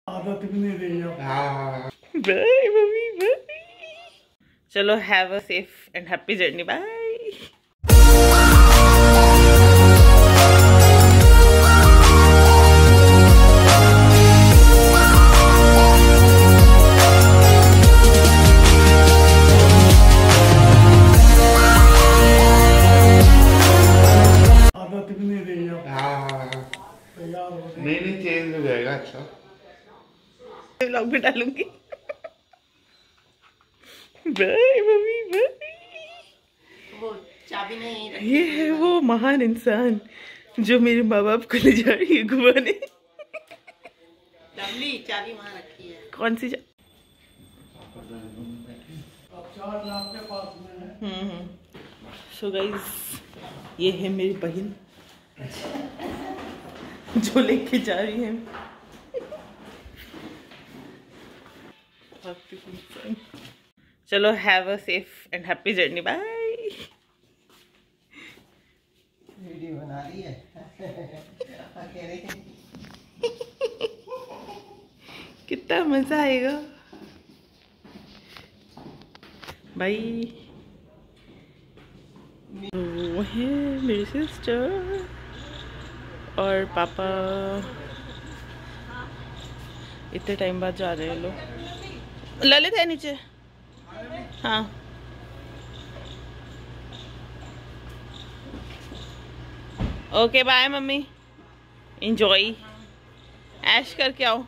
आदत भी नहीं रही है। हाँ बाय मम्मी बाय। चलो have a safe and happy journey bye. आदत भी नहीं रही है। हाँ तैयार हो गई। नहीं चेंज हो जाएगा। अच्छा व्लॉग भी डालूंगी। Bye mummy bye. वो चाबी नहीं रखी। ये है वो महान इंसान जो मेरे माँ बाप को ले जा रही है घुमाने। लवली चाबी वहाँ रखी है। कौन सी अब 4 लाख के पास में है। सो गाइस ये है मेरी बहन जो लेके जा रही है। चलो have a safe and happy journey bye. Video बना रही है। कितना मजा आएगा भाई। वो है मेरी सिस्टर और पापा इतने टाइम बाद जा रहे हैं लोग। ललित है नीचे। हाँ ओके बाय मम्मी। एंजॉय ऐश करके आओ।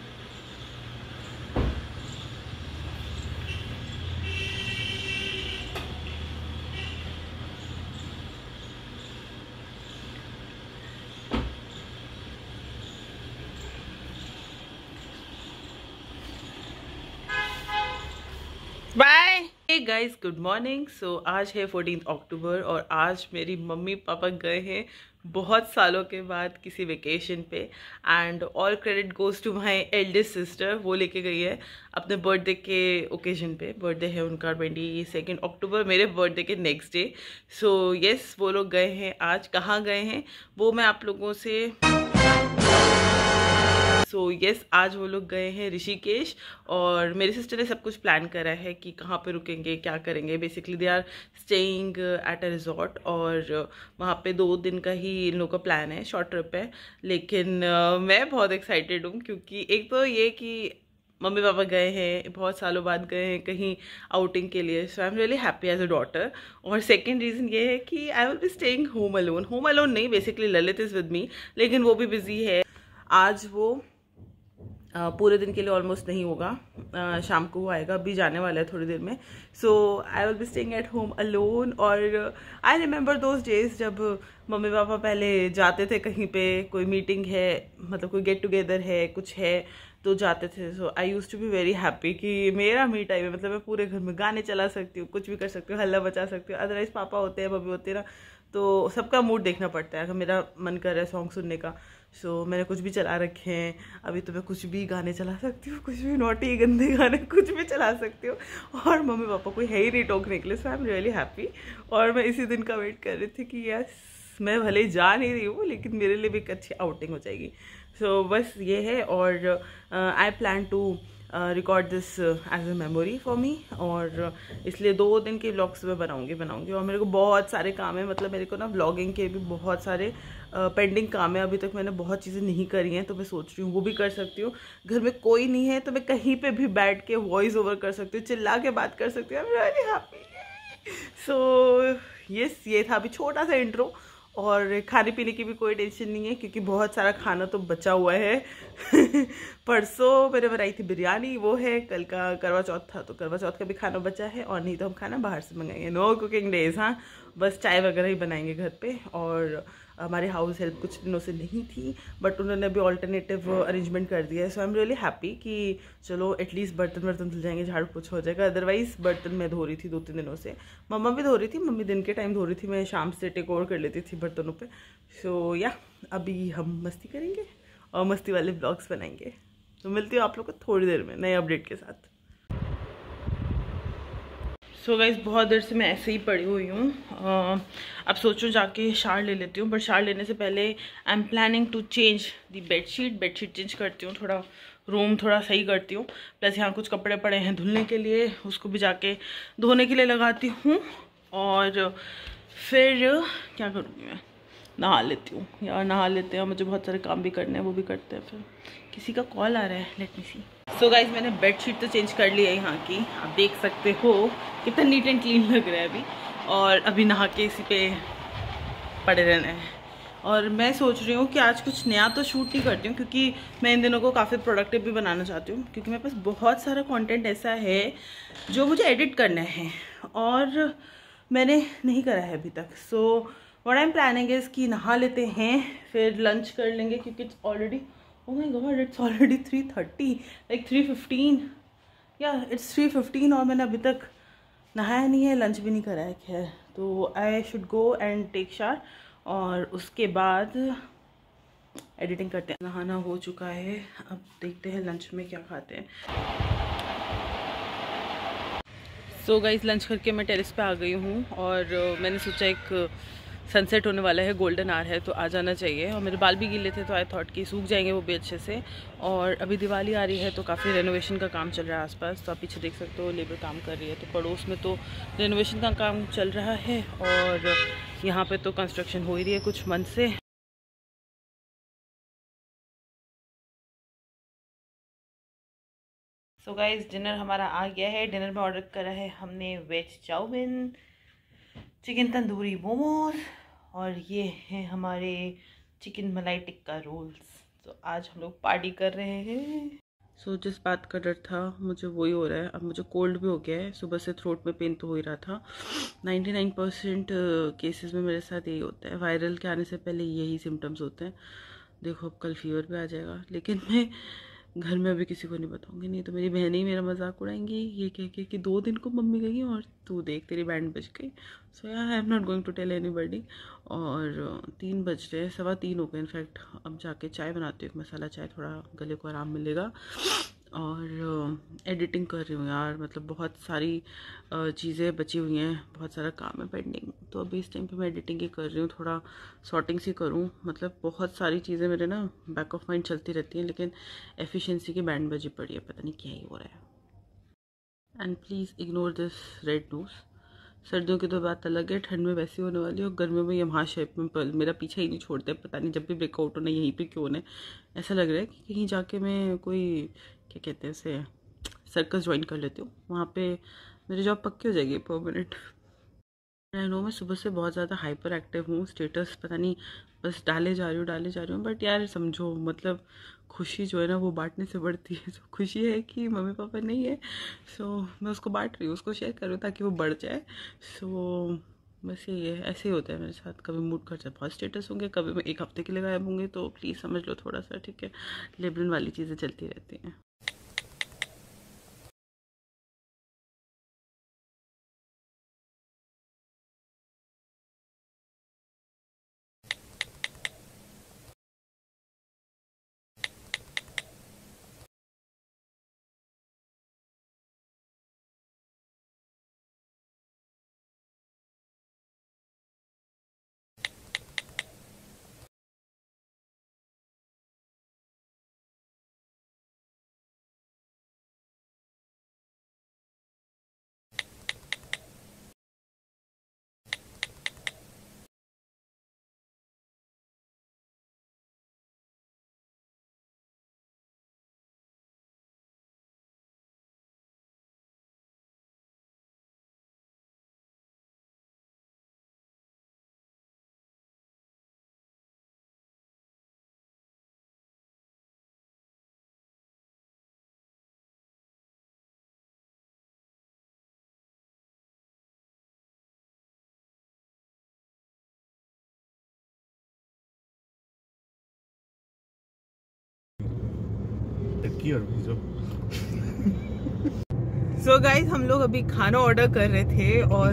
Bye. Hey guys good morning. So आज है 14 अक्टूबर और आज मेरी मम्मी पापा गए हैं बहुत सालों के बाद किसी वेकेशन पे। And all credit goes to my eldest sister. वो लेके गई है अपने बर्थडे के ओकेजन पे। बर्थडे है उनका 22 अक्टूबर, मेरे बर्थडे के नेक्स्ट डे। सो यस वो लोग गए हैं। आज कहाँ गए हैं वो मैं आप लोगों से आज वो लोग गए हैं ऋषिकेश। और मेरी सिस्टर ने सब कुछ प्लान करा है कि कहाँ पे रुकेंगे क्या करेंगे। Basically they are staying at a resort और वहाँ पे 2 दिन का ही इन लोगों का प्लान है, शॉर्ट ट्रिप है। लेकिन मैं बहुत एक्साइटेड हूँ क्योंकि एक तो ये कि मम्मी पापा गए हैं, बहुत सालों बाद गए हैं कहीं आउटिंग के लिए। So I am really happy as a daughter. और सेकंड रीज़न ये है कि I will be staying home alone नहीं, basically Lalit is with me, लेकिन वो भी बिजी है। आज वो पूरे दिन के लिए ऑलमोस्ट नहीं होगा, शाम को वो आएगा, अभी जाने वाला है थोड़ी देर में। So I will be staying at home alone. और आई रिमेंबर दोज डेज जब मम्मी पापा पहले जाते थे कहीं पे, कोई मीटिंग है, मतलब कोई गेट टुगेदर है, कुछ है तो जाते थे। So I used to be very happy कि मेरा मी टाइम है, मतलब मैं पूरे घर में गाने चला सकती हूँ, कुछ भी कर सकती हूँ, हल्ला बचा सकती हूँ। अदरवाइज पापा होते हैं, मम्मी होते हैं ना, तो सबका मूड देखना पड़ता है। अगर मेरा मन कर रहा है सॉन्ग सुनने का, सो मैंने कुछ भी चला रखे हैं। अभी तो मैं कुछ भी गाने चला सकती हूँ, कुछ भी नॉटी गंदे गाने कुछ भी चला सकती हूँ, और मम्मी पापा कोई है ही नहीं टोकने के लिए। So I am really happy. और मैं इसी दिन का वेट कर रही थी कि यस मैं भले ही जा नहीं रही हूँ लेकिन मेरे लिए भी एक अच्छी आउटिंग हो जाएगी। सो बस ये है। और I plan to record this as a memory for me. और इसलिए 2 दिन के व्लॉग्स मैं बनाऊंगी। और मेरे को बहुत सारे काम है, मतलब मेरे को ना व्लॉगिंग के भी बहुत सारे पेंडिंग काम है। अभी तक मैंने बहुत चीज़ें नहीं करी हैं, तो मैं सोच रही हूँ वो भी कर सकती हूँ। घर में कोई नहीं है तो मैं कहीं पे भी बैठ के वॉइस ओवर कर सकती हूँ, चिल्ला के बात कर सकती हूँ। I am really happy. So yes ये था अभी छोटा सा इंट्रो। और खाने पीने की भी कोई टेंशन नहीं है क्योंकि बहुत सारा खाना तो बचा हुआ है। परसों मैंने बनाई थी बिरयानी, वो है। कल का करवा चौथ था तो करवा चौथ का भी खाना बचा है। और नहीं तो हम खाना बाहर से मंगाएंगे। नो कुकिंग डेज, हाँ बस चाय वगैरह ही बनाएंगे घर पे। और हमारे हाउस हेल्प कुछ दिनों से नहीं थी, बट उन्होंने अभी ऑल्टरनेटिव अरेंजमेंट कर दिया है। So I am really happy कि चलो एटलीस्ट बर्तन धुल जाएंगे, झाड़ू पोछा हो जाएगा। अदरवाइज बर्तन मैं धो रही थी 2-3 दिनों से। मम्मा भी धो रही थी, मम्मी दिन के टाइम धो रही थी, मैं शाम से टेक ओवर कर लेती थी बर्तनों पे। सो या अभी हम मस्ती करेंगे और मस्ती वाले ब्लॉग्स बनाएंगे। तो मिलती हूँ आप लोग को थोड़ी देर में नए अपडेट के साथ। सो गाइस बहुत देर से मैं ऐसे ही पड़ी हुई हूँ। अब सोचो जाके शावर ले लेती हूँ, बट शावर लेने से पहले I am planning to change the bedsheet change करती हूँ, थोड़ा रूम थोड़ा सही करती हूँ। प्लस यहाँ कुछ कपड़े पड़े हैं धुलने के लिए, उसको भी जाके धोने के लिए लगाती हूँ। और फिर क्या करूँगी मैं, नहा लेती हूँ यार, नहा लेते हैं। मुझे बहुत सारे काम भी करने हैं, वो भी करते हैं। फिर किसी का कॉल आ रहा है, let me see. So guys मैंने बेडशीट तो चेंज कर ली है यहाँ की, आप देख सकते हो कितना नीट एंड क्लीन लग रहा है अभी। और अभी नहा के इसी पे पड़े रहना है। और मैं सोच रही हूँ कि आज कुछ नया तो शूट नहीं करती हूँ, क्योंकि मैं इन दिनों को काफ़ी प्रोडक्टिव भी बनाना चाहती हूँ, क्योंकि मेरे पास बहुत सारा कंटेंट ऐसा है जो मुझे एडिट करना है और मैंने नहीं करा है अभी तक। So what I am planning is कि नहा लेते हैं, फिर लंच कर लेंगे, क्योंकि it's already, oh my god, it's already 3:30, like 3:15, या इट्स 3:15 और मैंने अभी तक नहाया नहीं है, लंच भी नहीं करा है। खैर, तो I should go and take shower और उसके बाद एडिटिंग करते हैं। नहाना हो चुका है, अब देखते हैं लंच में क्या खाते हैं। सो गाइस लंच करके मैं टेरेस पे आ गई हूँ और मैंने सोचा एक सनसेट होने वाला है, गोल्डन आवर है, तो आ जाना चाहिए। और मेरे बाल भी गीले थे तो आई थॉट कि सूख जाएंगे वो भी अच्छे से। और अभी दिवाली आ रही है तो काफ़ी रेनोवेशन का काम चल रहा है आसपास, तो आप पीछे देख सकते हो लेबर काम कर रही है। तो पड़ोस में तो रेनोवेशन का काम चल रहा है और यहाँ पे तो कंस्ट्रक्शन हो ही रही है कुछ मंथ से। सो गाइस डिनर हमारा आ गया है। डिनर में ऑर्डर करा है हमने veg chow mein, chicken tandoori momos और ये हैं हमारे चिकन मलाई टिक्का रोल्स। तो आज हम लोग पार्टी कर रहे हैं। सो जिस बात का डर था मुझे वही हो रहा है। अब मुझे कोल्ड भी हो गया है, सुबह से थ्रोट में पेन तो हो ही रहा था। 99% केसेस में मेरे साथ यही होता है, वायरल के आने से पहले यही सिम्टम्स होते हैं। देखो अब कल फीवर भी आ जाएगा, लेकिन मैं घर में अभी किसी को नहीं बताऊंगी, नहीं तो मेरी बहनें ही मेरा मजाक उड़ाएंगी ये कह के कि 2 दिन को मम्मी गई और तू देख तेरी बैंड बज गई। सो यार I am not going to tell anybody. और 3 बज रहे, 3:15 हो गए इनफैक्ट। अब जाके चाय बनाती हूँ, एक मसाला चाय, थोड़ा गले को आराम मिलेगा। और एडिटिंग कर रही हूँ यार, मतलब बहुत सारी चीज़ें बची हुई हैं, बहुत सारा काम है पेंडिंग। तो अभी इस टाइम पे मैं एडिटिंग ही कर रही हूँ, थोड़ा सॉर्टिंग सी करूँ। मतलब बहुत सारी चीज़ें मेरे ना बैक ऑफ माइंड चलती रहती हैं, लेकिन एफिशिएंसी की बैंड बजी पड़ी है, पता नहीं क्या ही हो रहा है। And please ignore this red nose. सर्दियों की तो बात अलग है, ठंड में वैसी होने वाली है और गर्मियों में यमहा शेप में पल मेरा पीछा ही नहीं छोड़ते। पता नहीं जब भी ब्रेकआउट होना यहीं पे क्यों होने, ऐसा लग रहा है कि कहीं जाके मैं कोई क्या कहते हैं उसे सर्कस ज्वाइन कर लेती हूँ, वहाँ पे मेरी जॉब पक्की हो जाएगी परमानेंट। आई नो मैं सुबह से बहुत ज़्यादा हाइपर एक्टिव हूँ, स्टेटस पता नहीं बस डाले जा रही हूँ। बट यार समझो, मतलब खुशी जो है ना वो बांटने से बढ़ती है। तो खुशी है कि मम्मी पापा नहीं है, सो मैं उसको बांट रही हूँ, उसको शेयर करूँ ताकि वो बढ़ जाए। सो बस ये है, ऐसे ही होता है मेरे साथ। कभी मूड कर जाए बहुत स्टेटस होंगे, कभी मैं 1 हफ्ते के लिए गायब होंगे, तो प्लीज़ समझ लो थोड़ा सा, ठीक है। लेबलिन वाली चीज़ें चलती रहती हैं। सो गाइज हम लोग अभी खाना ऑर्डर कर रहे थे और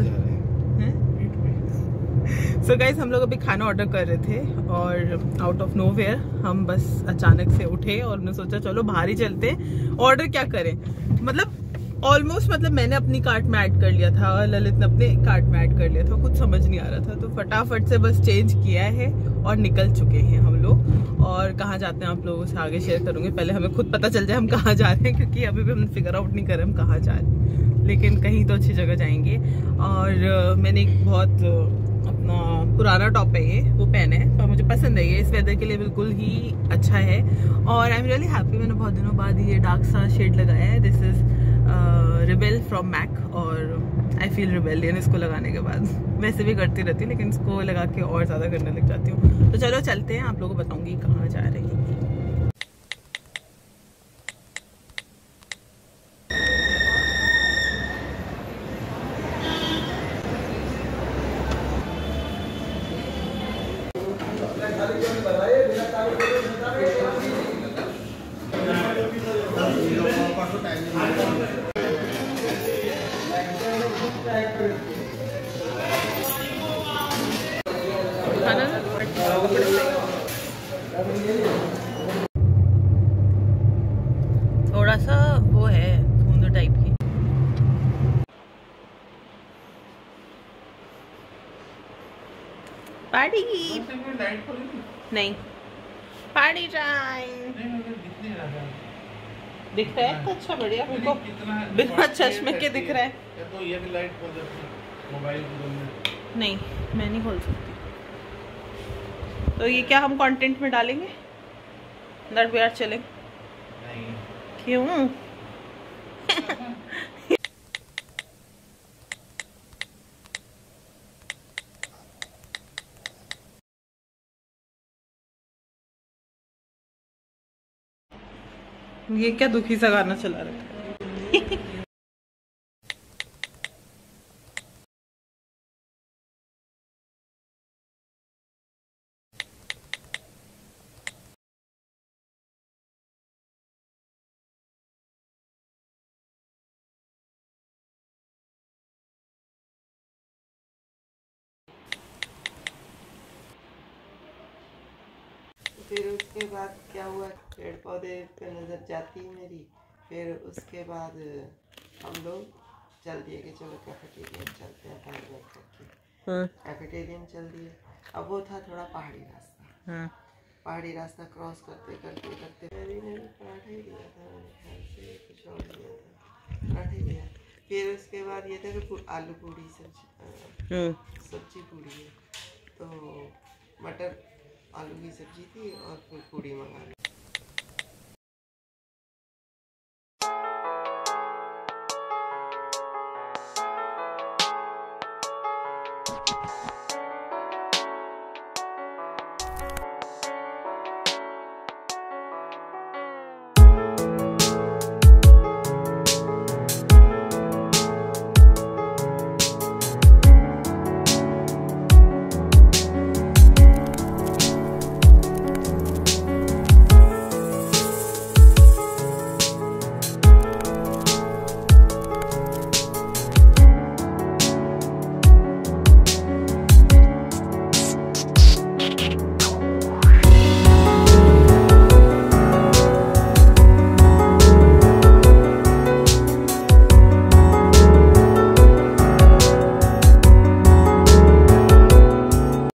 आउट ऑफ नोवेयर हम बस अचानक से उठे और हमने सोचा चलो बाहर ही चलते, ऑर्डर क्या करें। मतलब ऑलमोस्ट मतलब मैंने अपनी कार्ट में ऐड कर लिया था और ललित ने अपने कार्ट में ऐड कर लिया था, कुछ समझ नहीं आ रहा था, तो फटाफट से बस चेंज किया है और निकल चुके हैं हम लोग। और कहाँ जाते हैं आप लोगों से आगे शेयर करूंगी, पहले हमें खुद पता चल जाए हम कहाँ जा रहे हैं, क्योंकि अभी भी हम फिगर आउट नहीं कर रहे हम कहाँ जा रहे हैं, लेकिन कहीं तो अच्छी जगह जाएंगे। और मैंने एक बहुत अपना पुराना टॉप है ये, वो पहना है, पर मुझे पसंद है ये, इस वेदर के लिए बिल्कुल ही अच्छा है। और आई एम रियली हैप्पी, मैंने बहुत दिनों बाद ये डार्क सा शेड लगाया है। This is rebel from MAC और आई फील रिबेलियन इसको लगाने के बाद। वैसे भी करती रहती हूँ लेकिन इसको लगा के और ज़्यादा करने लग जाती हूँ। तो चलो चलते हैं, आप लोगों को बताऊंगी कहाँ जा रही हैं। थोड़ा सा वो है धुंध टाइप की। पार्टी नहीं, पार्टी टाइम दिख रहा है तो अच्छा, बढ़िया। उनको बिना चश्मे के दिख रहा है तो ये भी लाइट खोल देती मोबाइल को। नहीं, मैं नहीं खोल सकती। तो ये क्या हम कंटेंट में डालेंगे दैट वी आर चलेंगे? नहीं क्यों? ये क्या दुखी सा गाना चला रखा है? फिर उसके बाद क्या हुआ, पेड़ पौधे पे नज़र जाती मेरी। फिर उसके बाद हम लोग चल दिए कि चलो कैफेटेरियन चलते हैं, टाइम वेट करके कैफेटेरियन चल दिए। अब वो था थोड़ा पहाड़ी रास्ता, पहाड़ी रास्ता क्रॉस करते करते करते मेरी ने पराठा ही लिया था, मैंने ख्याल से कुछ और लिया था, पराठा ही लिया। फिर उसके बाद ये था कि आलू पूड़ी सब्जी पूड़ी है, तो मटर आलू की सब्जी थी और फिर पूड़ी मंगा